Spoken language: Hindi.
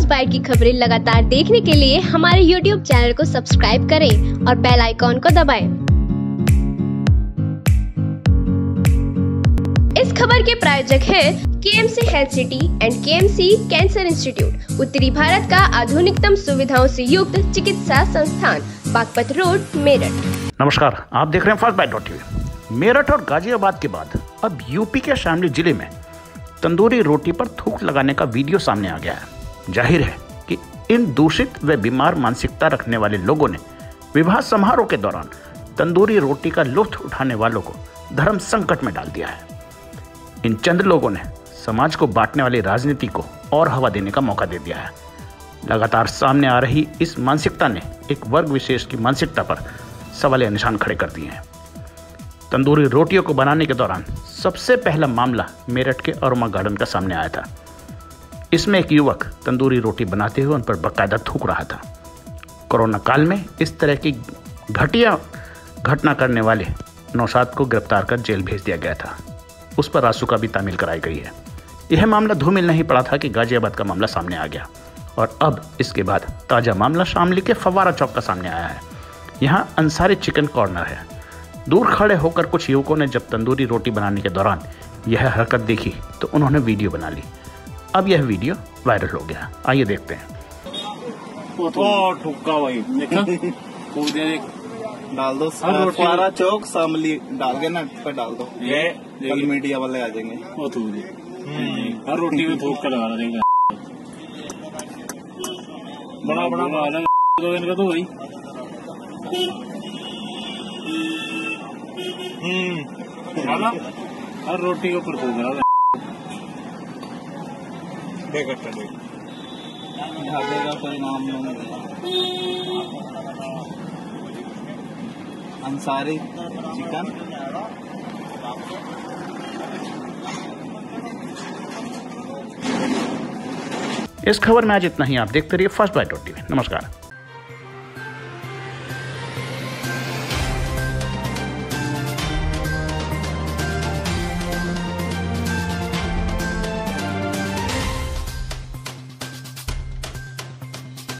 फर्स्ट बाइट की खबरें लगातार देखने के लिए हमारे YouTube चैनल को सब्सक्राइब करें और बेल आइकॉन को दबाएं। इस खबर के प्रायोजक है KMC health city and KMC cancer institute, उत्तरी भारत का आधुनिकतम सुविधाओं से युक्त चिकित्सा संस्थान, बागपत रोड, मेरठ। नमस्कार, आप देख रहे हैं फर्स्ट बाइट टीवी। मेरठ और गाजियाबाद के बाद अब यूपी के शामली जिले में तंदूरी रोटी पर थूक लगाने का वीडियो सामने आ गया है। जाहिर है कि इन दूषित व बीमार मानसिकता रखने वाले लोगों ने विवाह समारोह के दौरान तंदूरी रोटी का लुत्फ उठाने वालों को धर्म संकट में डाल दिया है। इन चंद लोगों ने समाज को बांटने वाली राजनीति को और हवा देने का मौका दे दिया है। लगातार सामने आ रही इस मानसिकता ने एक वर्ग विशेष की मानसिकता पर सवालिया निशान खड़े कर दिए हैं। तंदूरी रोटियों को बनाने के दौरान सबसे पहला मामला मेरठ के अरोमा गार्डन का सामने आया था। इसमें एक युवक तंदूरी रोटी बनाते हुए उन पर बाकायदा थूक रहा था। कोरोना काल में इस तरह की घटिया घटना करने वाले नौशाद को गिरफ्तार कर जेल भेज दिया गया था। उस पर रासुका भी तामील कराई गई है। यह मामला धूमिल नहीं पड़ा था कि गाजियाबाद का मामला सामने आ गया और अब इसके बाद ताज़ा मामला शामली के फव्वारा चौक का सामने आया है। यहाँ अंसारी चिकन कॉर्नर है। दूर खड़े होकर कुछ युवकों ने जब तंदूरी रोटी बनाने के दौरान यह हरकत देखी तो उन्होंने वीडियो बना ली। अब यह वीडियो वायरल हो गया। आइए देखते हैं। ठुक्का भाई डाल दो फव्वारा चौक शामली डाल के ना पर डाल दो। ये कल मीडिया वाले आ जाएंगे। हर रोटी में थूक कर लगा देंगे। बड़ा बड़ा माल है इनका तो भाई। हर रोटी के ऊपर थूक रहा ढाबे का कोई नाम नहीं। अंसारी चिकन। इस खबर में आज इतना ही। आप देखते रहिए फर्स्ट बाइट टीवी। नमस्कार।